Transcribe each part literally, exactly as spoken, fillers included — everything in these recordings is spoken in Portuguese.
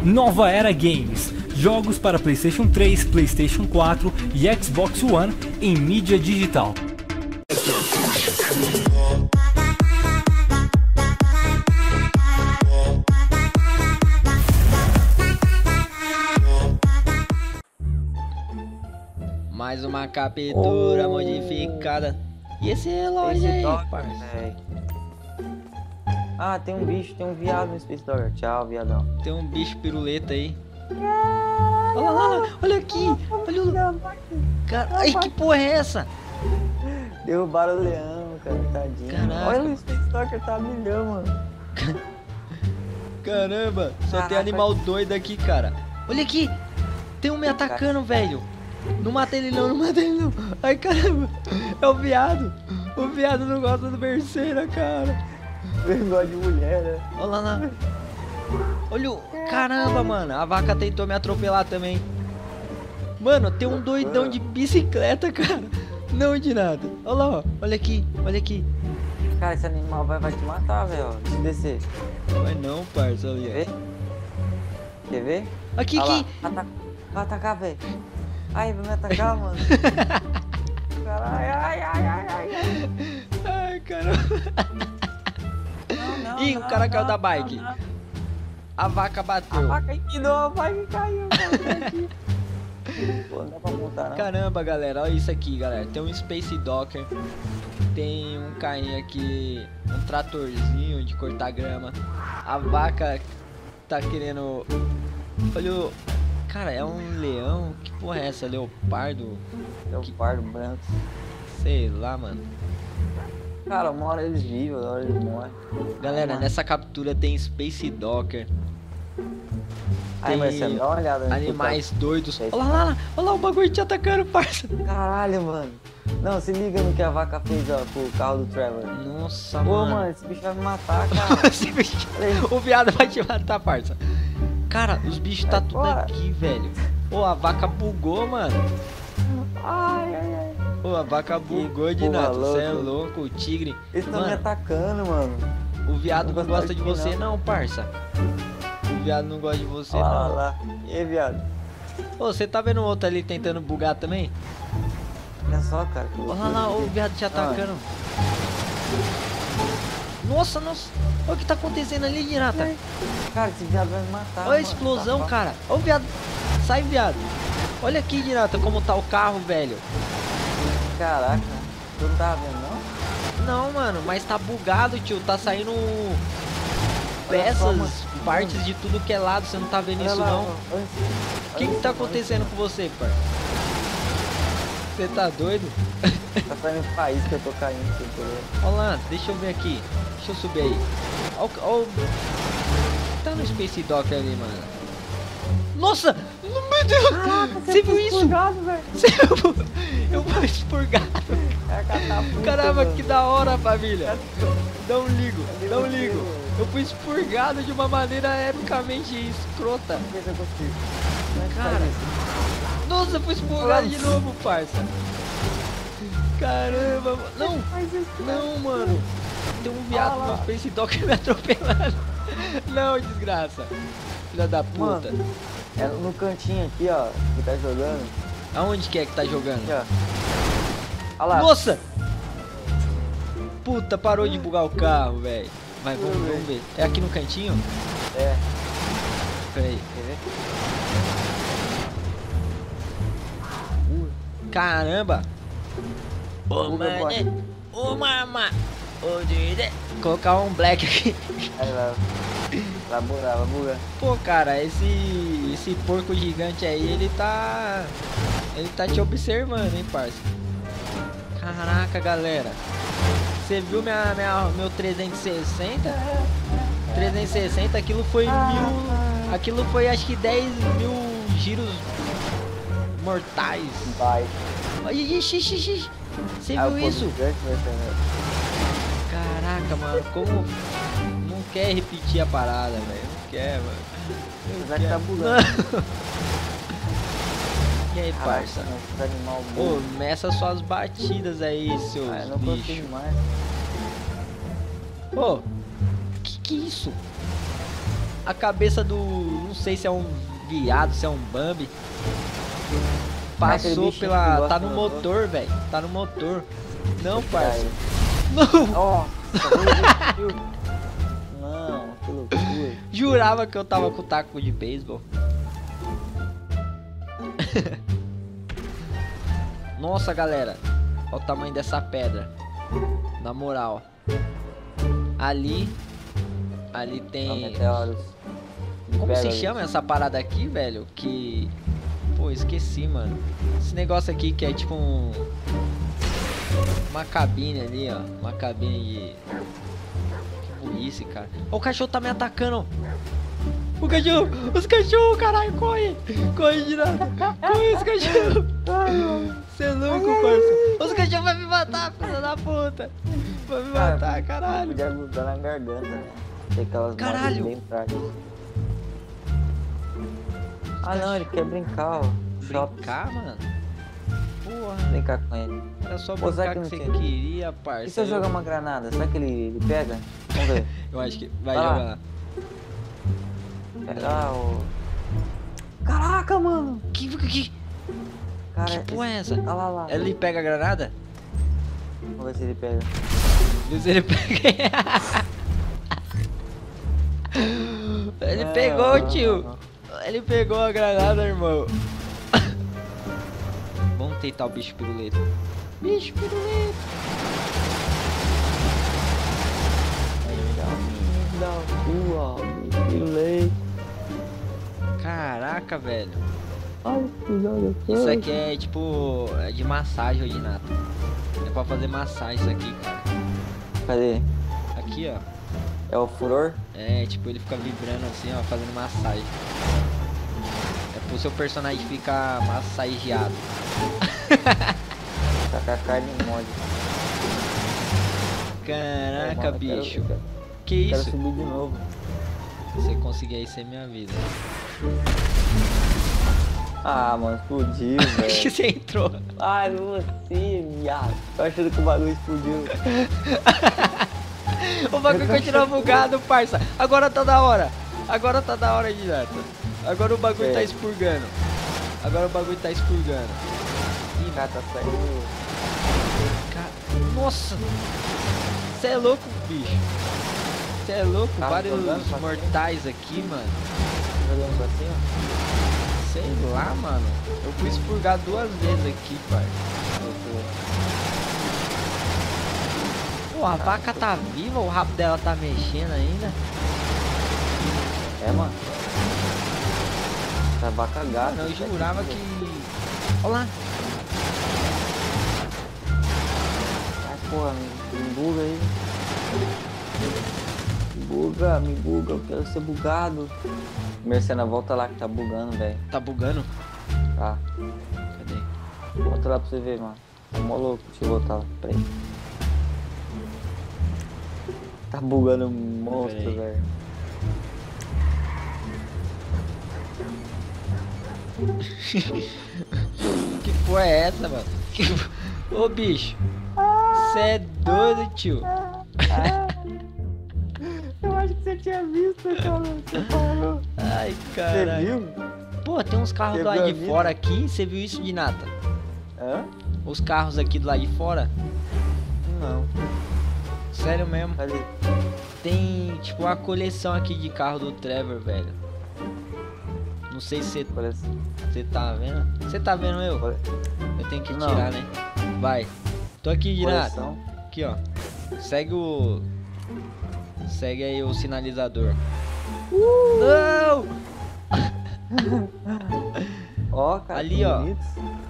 Nova Era Games, jogos para PlayStation três, PlayStation quatro e Xbox One em mídia digital. Mais uma captura oh. modificada. E esse relógio aí, parceiro? Ah, tem um bicho, tem um viado no Space Dogger. Tchau, viadão. Tem um bicho piruleta aí. Olha lá, olha, olha aqui. Olha o... Cara, ai, que porra é essa? Derrubaram o leão, cara, tadinho. Caraca. Olha o Space Dogger, tá milhão, mano. Caramba, só Caraca. tem animal doido aqui, cara. Olha aqui, tem um me atacando, velho. Não mata ele não, não mata ele não. Ai, caramba, é o viado. O viado não gosta do berceira, cara. Ele gosta de mulher, né? Olha lá, lá. Olha o... Caramba, mano, a vaca tentou me atropelar também. Mano, tem um doidão de bicicleta, cara. Não de nada. Olha lá, ó. Olha aqui, olha aqui. Cara, esse animal vai, vai te matar, velho. Se descer. Vai não, parça, ali. Quer ver? Quer ver? Aqui, Olha aqui. Lá. Ataca... Vai atacar, velho. Ai, vai me atacar, mano. Caralho, ai, ai, ai, ai. Ai, caramba. Não, não, Ih, não, o cara não, caiu da não, bike. Não, não. A vaca bateu. A vaca inclinou, a vaca caiu, cara. Pô, não dá pra montar, não. Caramba, galera, olha isso aqui, galera. Tem um Space Docker. Tem um carrinho aqui, um tratorzinho de cortar grama. A vaca tá querendo... Olha o... Cara, é um leão? Que porra é essa? Leopardo? Leopardo que... branco. Sei lá, mano. Cara, uma hora eles vivem, uma hora eles morrem. Galera, nessa captura tem Space Docker. Aí, Marcelo, dá uma olhada. Animais doidos. Olha lá, olha lá, olha lá o bagulho te atacando, parça. Caralho, mano. Não, se liga no que a vaca fez, ó, pro carro do Trevor. Nossa, Pô, mano. Pô, mano, esse bicho vai me matar, cara. Esse bicho... O viado vai te matar, parça. Cara, os bichos tá tudo fora. Aqui, velho. Pô, a vaca bugou, mano. Ai, ai, ai. Pô, a vaca bugou de nada. Você é louco, o tigre. Eles estão me atacando, mano. O viado não, não gosta de você, não. não, parça. O viado não gosta de você, olha não. Olha lá. E aí, viado? Ô, você tá vendo o outro ali tentando bugar também? Olha só, cara. Olha lá, o viado te atacando. Ah. Nossa, nossa. Olha o que tá acontecendo ali, Ginata. Cara, esse viado vai me matar. Olha a explosão, tá, cara. Olha o viado. Sai, viado. Olha aqui, Ginata, como tá o carro, velho. Caraca. Tu não tá vendo, não? Não, mano, mas tá bugado, tio. Tá saindo peças, partes de tudo que é lado. Você não tá vendo isso, não? O que que tá acontecendo com você, pai? Você tá doido? Tá saindo país que eu tô caindo. Olha lá, deixa eu ver aqui. Deixa eu subir aí. Olha o... Tá no Space Docker ali, mano. Nossa! Meu Deus! Caraca, você viu isso? Você viu? Eu vou expurgado. É catapulta, caramba, mano. Que da hora, família. Não ligo, não ligo. Eu fui expurgado de uma maneira epicamente escrota. Cara, nossa, eu fui expurgado de novo, parça. Caramba, não, não, mano. Tem um viado no Space Docker me atropelando. Não, desgraça. Filha da puta. Mano, é no cantinho aqui, ó, que tá jogando. Aonde que é que tá jogando? Aqui, ó. Olha lá. Nossa! Puta, parou de bugar o carro, velho. Vai, vamos, vamos ver. É aqui no cantinho? É. Peraí. Quer ver? Caramba! Ô, mano! Ô, mama! Ô, Dide! Colocar um black aqui. Aí vai. Vai bugar, vai bugar. Pô, cara, esse esse porco gigante aí, ele tá... Ele tá te observando, hein, parça? Caraca, galera. Você viu minha, minha, meu trezentos e sessenta? trezentos e sessenta, aquilo foi mil... Aquilo foi acho que dez mil giros mortais. Vai. Ixi, ixi, ixi. Você ah, viu isso? Gigante, caraca, mano, como... Não quer repetir a parada, velho. Não quer, mano. Não quer. Tá bugando. E aí, parça? Pô, meça suas batidas aí, seus ah, eu não bichos. mais. Ô, que que é isso? a cabeça do... Não sei se é um viado, se é um Bambi. Passou bichinho que pela... gosta Tá no do motor, velho. Tá no motor. Não, parça. Caiu. Não! Nossa, meu Deus. Não, que loucura. Jurava que eu tava com o taco de beisebol. Nossa, galera. Olha o tamanho dessa pedra. Na moral. Ali. Ali Ó, tem... meteoros. Como se Pérolas. chama essa parada aqui, velho? Que... Pô, esqueci, mano. Esse negócio aqui que é tipo um... Uma cabine ali, ó. Uma cabine de... Que burrice, cara. Ó, o cachorro tá me atacando. O cachorro! Os cachorros, caralho, corre! Corre de nada! Corre, os cachorros! Você é louco, parça! Os cachorros vão me matar, filha da puta! Vai me matar, caralho! Podia grudar na garganta, né? Tem aquelas Caralho. marcas bem fracas. Ah não, ele quer brincar, ó. Shops. Brincar, mano? Porra, Brincar com ele. era só Pô, será brincar que que não você tinha? queria, parça. E se eu jogar uma granada? Será que ele, ele pega? Vamos ver. Eu acho que vai Vai lá. jogar. Pegar o... Caraca, mano! Que, que, Cara, que porra é essa? Olha lá, lá. Ele pega a granada? Vamos ver se ele pega. Vê se ele pega. Ele Não, pegou, não, tio. não. Ele pegou a granada, irmão. Vamos tentar o bicho piruleta. Bicho piruleta. Dá o ó. Pirulei. Caraca, velho. Ai, que joga. Isso aqui é tipo... É de massagem, de nada. É pra fazer massagem isso aqui, cara. Cadê? Aqui, ó. É o furor? É, tipo, ele fica vibrando assim, ó, fazendo massagem. É pro seu personagem ficar massageado. Tá com a carne mole. Caraca, Mano, eu quero- bicho. eu quero- Que Quero isso? subir de novo. Se você conseguir aí, você me avisa. Ah, mano, explodiu, velho. Você entrou. Ai, você, viado. Tô achando que o bagulho explodiu. O bagulho continua bugado, parça. Agora tá da hora. Agora tá da hora de nada. Agora o bagulho É. tá expurgando. Agora o bagulho tá expurgando. Ih, cara, tá saindo. Ca- Nossa. Você é louco, bicho. Você é louco. Tá Vários jogando pra mortais aqui, mano. Jogando pra cima? Sei lá, mano. Eu fui expurgar duas vezes aqui, pai. Pô, a vaca tá viva, o rabo dela tá mexendo ainda. É, mano. Tá vaca gata. Mano, eu jurava que... Olha lá. Ai, porra, me, me buga aí. Me buga, me buga, eu quero ser bugado. Mercena, volta lá que tá bugando, velho. Tá bugando? Tá. Cadê? Volta lá pra você ver, mano. Tá mó louco, deixa eu voltar lá. Peraí. Tá bugando um monstro, Peraí. velho. Que porra é essa, mano? Que... Ô, bicho. Você é doido, tio. Eu acho que você tinha visto, cara. Você falou. Ai, Você caralho. viu? Pô, tem uns carros Você do lado viu a de vida? fora aqui. Você viu isso de nada? Hã? Os carros aqui do lado de fora? Não. Sério mesmo. Cadê? Tem, tipo, uma coleção aqui de carro do Trevor, velho. Não sei se Parece. você tá vendo. Você tá vendo eu? Eu tenho que Não. tirar, né? Vai. Tô aqui de nada. Coleção. Aqui, ó. Segue o... Segue aí o sinalizador. Não! Ó, cara. Ali, que ó. bonito.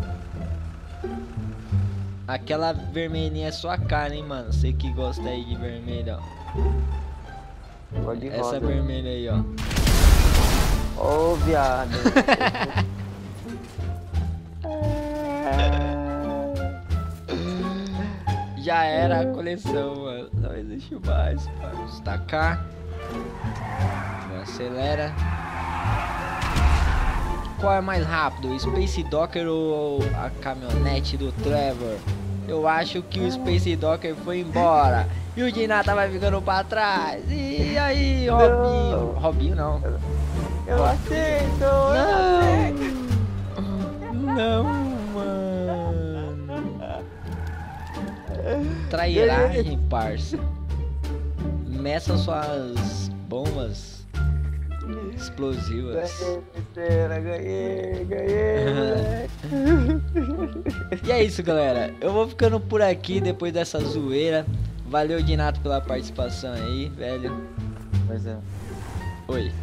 Aquela vermelhinha é sua cara, hein, mano. Você que gosta aí de vermelho, ó. Gosto de Essa roda. vermelha aí, ó. Ô, viado. Já era a coleção, mano. Não existe mais, mano. Destacar. Acelera. Qual é mais rápido? O Space Docker ou a caminhonete do Trevor? Eu acho que o Space Docker foi embora. E o Dinata vai ficando pra trás. E aí, Robinho? Não. Robinho não. Eu aceito, eu aceito. Não, mano. Trairagem, parça. Meça suas bombas explosivas. Ganhei, besteira, ganhei, ganhei, moleque. E é isso, galera. Eu vou ficando por aqui depois dessa zoeira. Valeu, Dinato, pela participação aí, velho. Pois é. Oi.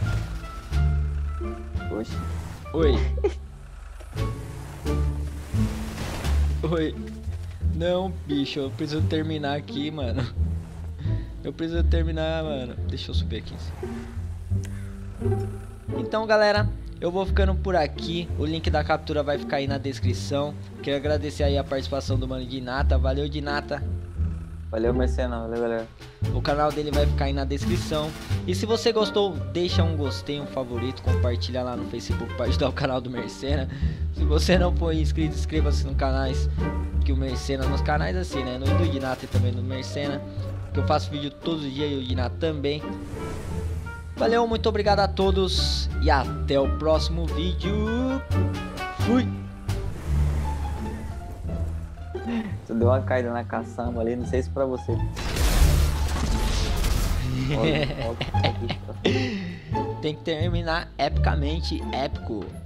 Oxe. Oi. Oi. Não, bicho, eu preciso terminar aqui, mano. Eu preciso terminar, mano. Deixa eu subir aqui. Então, galera, eu vou ficando por aqui. O link da captura vai ficar aí na descrição. Quero agradecer aí a participação do mano Dinata. Valeu, Dinata. Valeu, Mercena. Valeu, galera. O canal dele vai ficar aí na descrição. E se você gostou, deixa um gostei, um favorito, compartilha lá no Facebook para ajudar o canal do Mercena. Se você não for inscrito, inscreva-se no canais que o Mercena, nos canais assim, né? No do Dinata e também no Mercena, que eu faço vídeo todos os dias e o Dinata também. Valeu, muito obrigado a todos e até o próximo vídeo. Fui! Tu deu uma caída na caçamba ali, não sei se pra você. Olha, olha, olha. Tem que terminar epicamente épico.